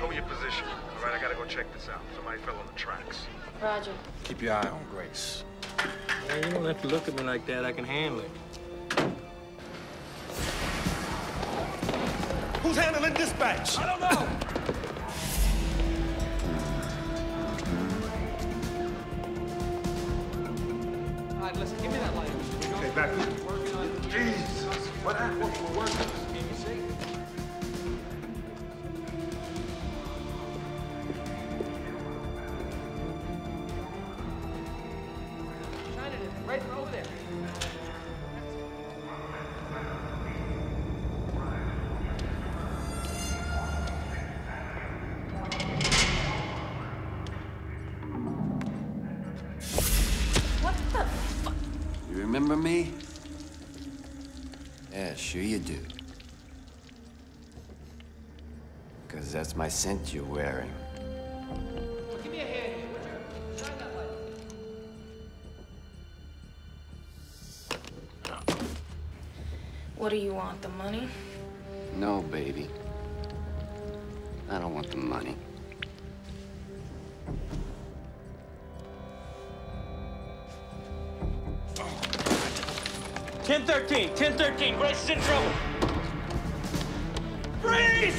show me your position. All right, I gotta go check this out. Somebody fell on the tracks. Roger. Keep your eye on Grace. Man, you don't have to look at me like that. I can handle it. Who's handling dispatch? I don't know. All right, listen, give me that light. Okay, back. Jesus, what happened? We're working. Can you see? Shine it right over there. What the fuck? You remember me? Yeah, sure you do. Because that's my scent you're wearing. Give me a hand here, would you? Shine that light. What do you want, the money? No, baby. I don't want the money. Ten 13, Grace is in trouble. Freeze!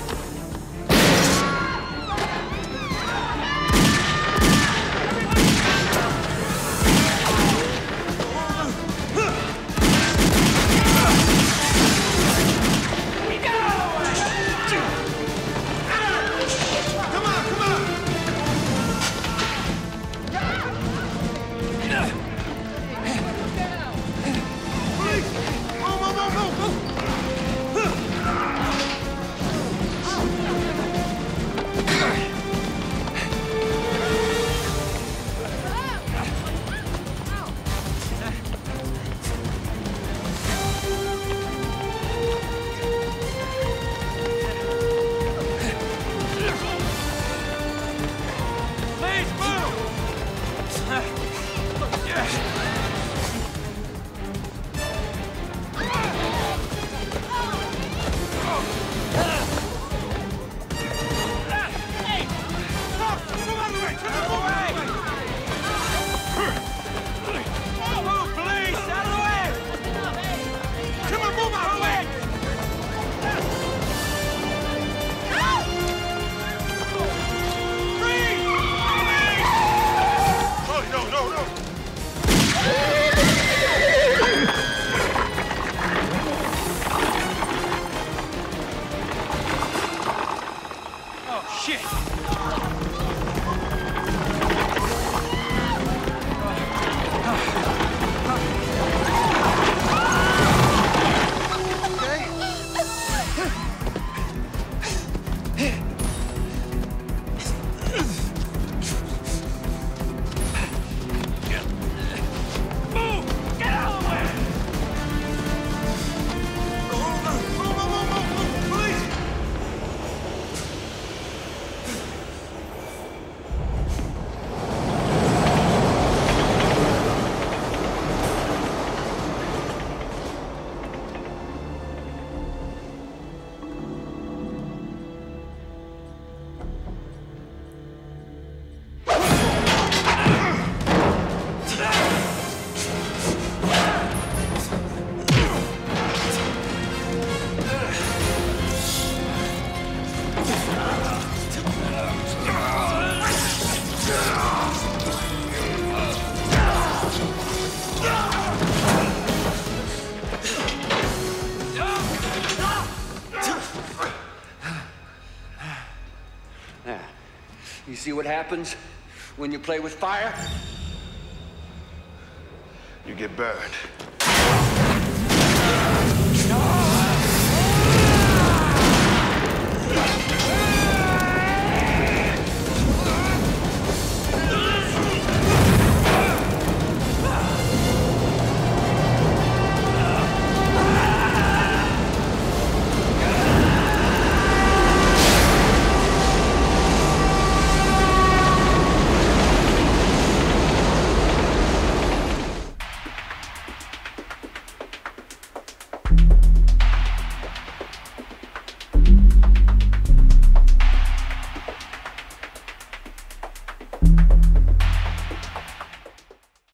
You see what happens when you play with fire? You get burned.